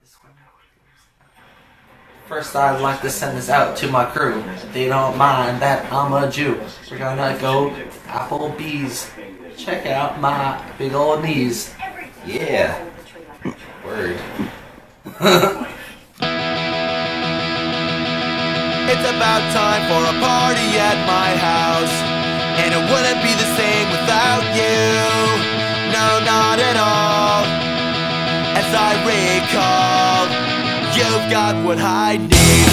First, I'd like to send this out to my crew. If they don't mind that I'm a Jew, we're gonna go Applebee's. Check out my big old knees. Yeah. Word. It's about time for a party at my house, and it wouldn't be the same without you. No, not at all. As I recall, you've got what I need.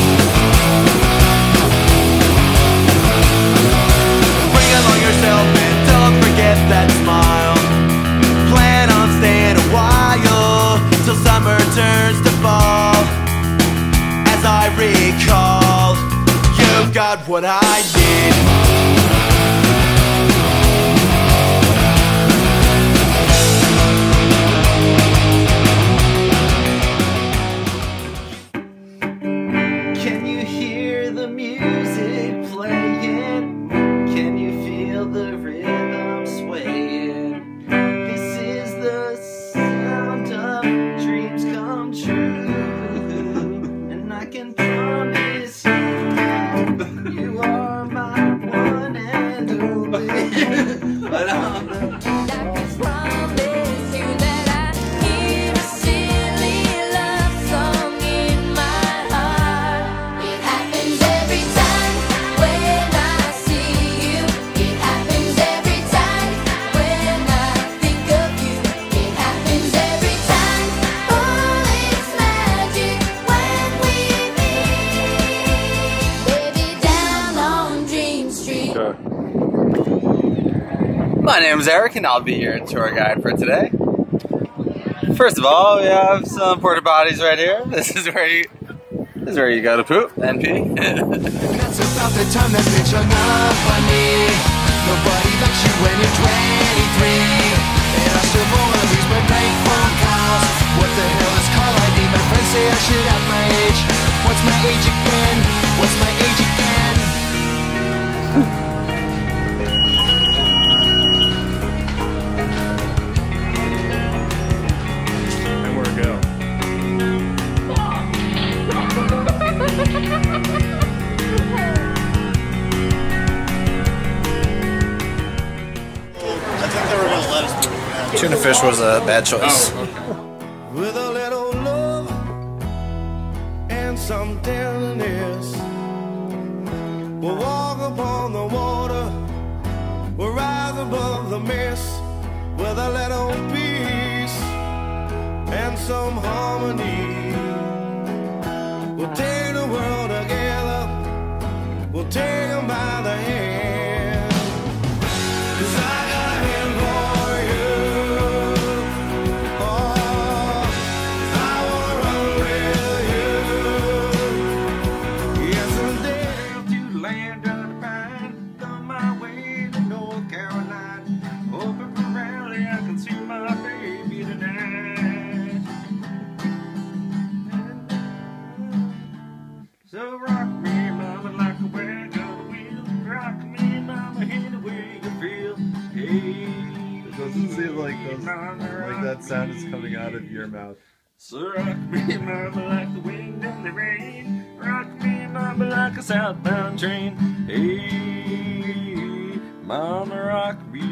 Bring along yourself and don't forget that smile. Plan on staying a while till summer turns to fall. As I recall, you've got what I need. Can you hear the music playing? Can you feel the rhythm swaying? This is the sound of dreams come true, and I can promise you that you are my one and only. But my name is Eric, and I'll be your tour guide for today. First of all, we have some porta potties right here. This is where you go to poop and pee. That's about the time that bitch hung up on me. Nobody likes you when you're 23, and I still wanna lose my bank phone calls. What the hell is call ID? My friends say I should have my age. What's my age again? What's my age again? Tuna fish was a bad choice. With a little love and some tenderness, we'll walk upon the water, we'll rise above the mist. With a little peace and some harmony, we'll take the world together, we'll take them by the hand. 'Cause I got a hand for you. Oh, I wanna run with you. Yes, I'm down to the land of the pine, on my way to North Carolina. Open for rally, I can see my baby tonight. So rock me, mama, like a wagon on the wheel. Rock me, mama, any way you feel. Hey, It doesn't seem like that sound is coming out of your mouth. so rock me, mama, like the wind in the rain. Rock me, mama, like a southbound train. Hey, mama, rock me.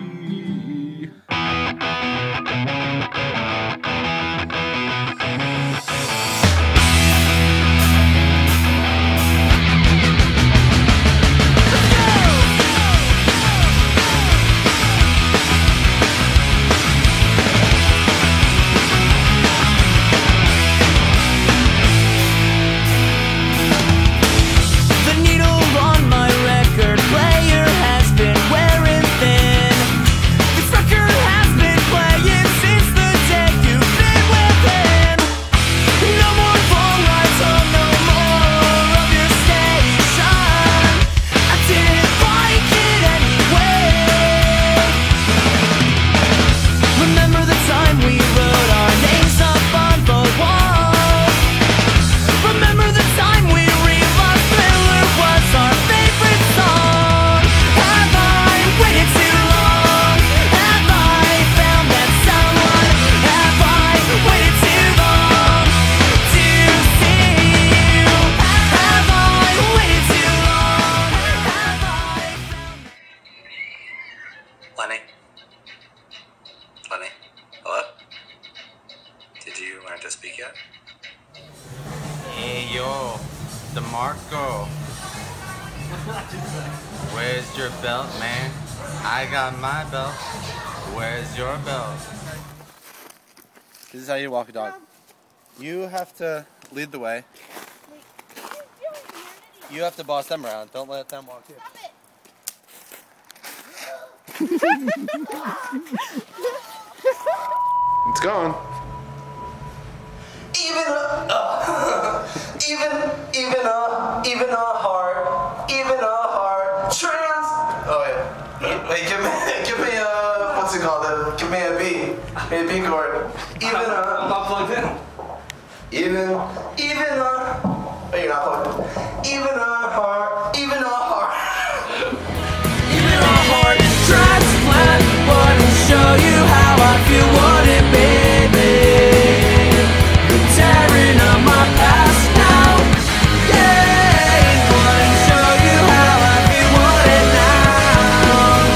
The needle on my record player has been wearing thin. This record has been playing since the day DeMarco. Where's your belt, man? I got my belt. Where's your belt? This is how you walk a dog. You have to lead the way. You have to boss them around. Don't let them walk you. It's going. Even a heart, trans. Oh wait, give me what's it called? Give me a B chord. I'm not plugged in. Even a. Oh, you're not plugged in. Even a heart. Even a heart transplant. Wouldn't show you how I feel. What it, baby? Tearing up my past now. Yeah, wouldn't show you how I feel. What it now?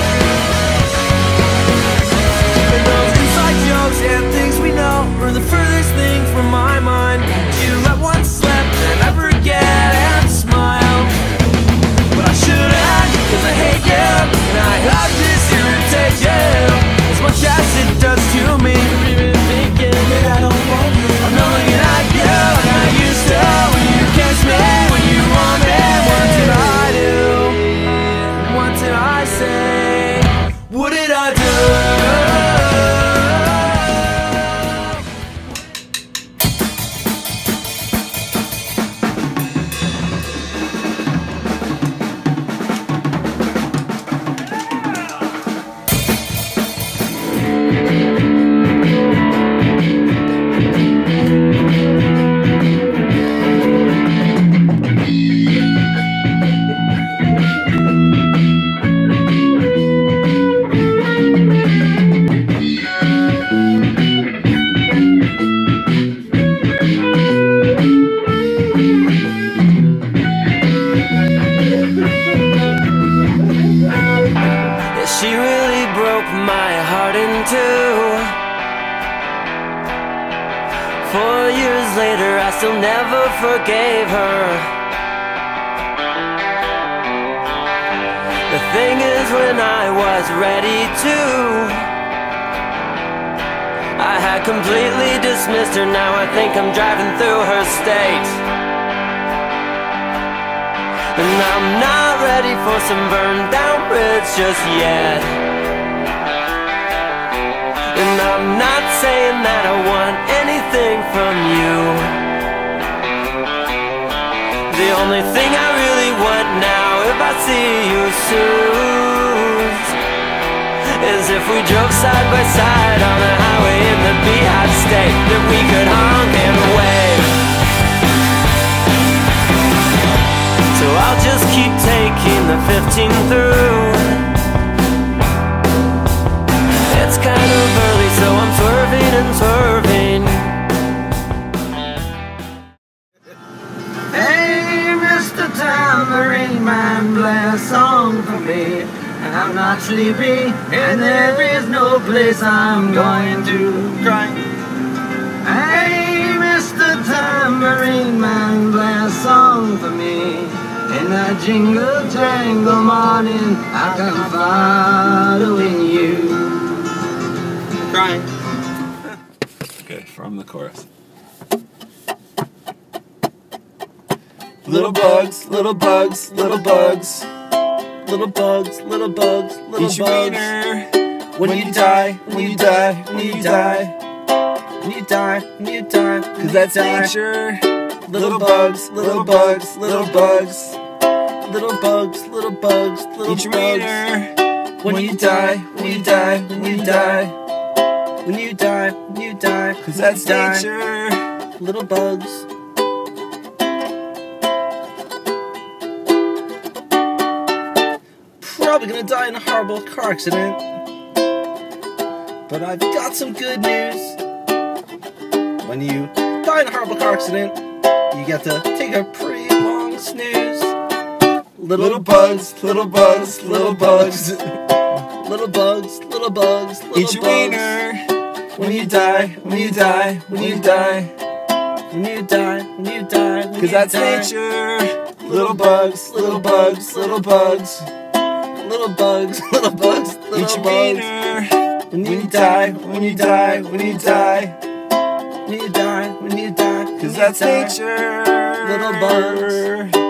Keeping those inside jokes and things we know are the furthest thing from my mind. You let one slip and I forget and smile. But I shouldn't, cause I hate you, and I hope this irritates you as much as it does to me. You're even thinking that I don't want you. I'm not looking at you like I used to. When you kiss me, when you want me. What did I do? What did I say? What did I do? She really broke my heart in two. 4 years later, I still never forgave her. The thing is, when I was ready to, I had completely dismissed her. Now I think I'm driving through her state, and I'm not ready for some burned down bridge just yet. And I'm not saying that I want anything from you. The only thing I really want now, if I see you soon, is if we drove side by side on a highway in the Beehive State, that we could honk and wave. So I'll just keep taking the 15 through. It's kind of early, so I'm swerving and swerving. Hey, Mr. Tambourine Man, play a song for me. I'm not sleepy, and there is no place I'm going to cry. Hey, Mr. Tambourine Man, play a song for me. In that jingle jangle morning, I come following you. Crying. Okay, from the chorus. Little bugs, little bugs, little bugs. Little bugs, little bugs, little bugs. Eat your wiener. When you die, when you die, when you die. When you die, when you die. Cause that's nature. Little bugs, little bugs, little bugs. Little bugs, little bugs, little bugs. Eat your wiener. When you die, when you die, when you die. When you die, when you die. Cause that's nature. Little bugs. Probably gonna die in a horrible car accident, but I've got some good news. When you die in a horrible car accident, you get to take a pretty long snooze. Little bugs, little bugs, little bugs. Little bugs, little bugs, little bugs. Eat your wiener. When you die, when you die, when you die. when you die, when you die, when you die. 'Cause that's nature. Little bugs, little bugs, little bugs. Little bugs, little bugs, little Eat your bugs. wiener. When you die, when you die, when you die. When you die, when you die. 'Cause that's nature. Little bugs.